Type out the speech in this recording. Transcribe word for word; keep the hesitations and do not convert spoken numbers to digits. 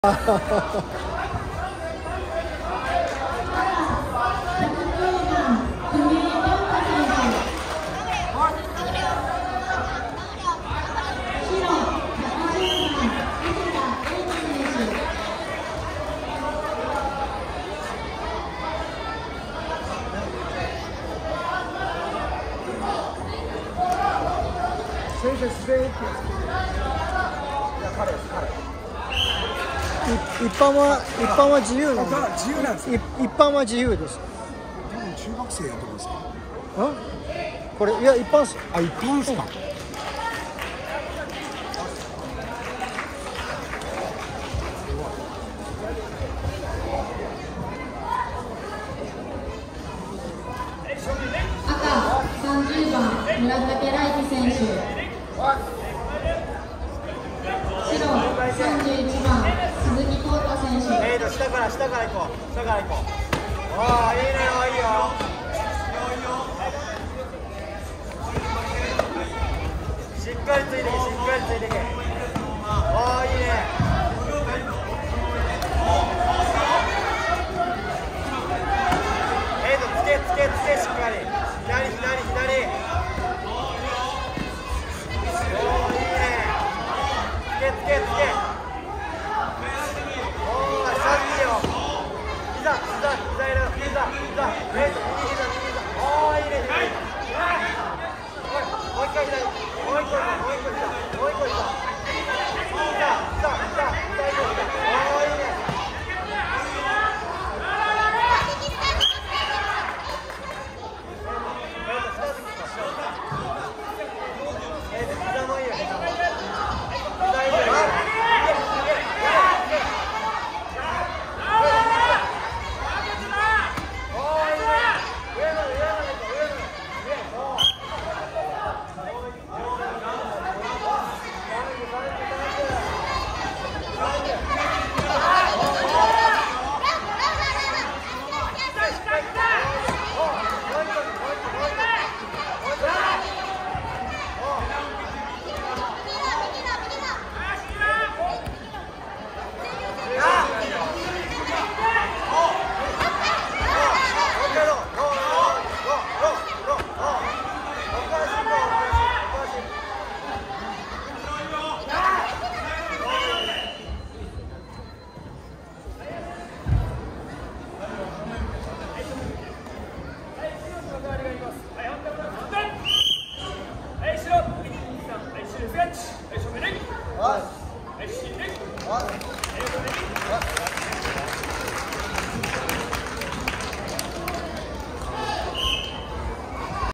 先生、自然駅です。いや、彼です、彼。 一般は一般は自由なんで。 自由なんですか。 一般は自由です。 多分中学生やと思うんですか。 ん？これいや一般です。 あ、一般ですか。 赤さんじゅうばん村竹来輝選手、白さんじゅういちばん鈴木浩太選手。 えーと下から下から行こう、下から行こう。ああいいね、いいよ。しっかりついてけ、しっかりついてけ。ああいいね。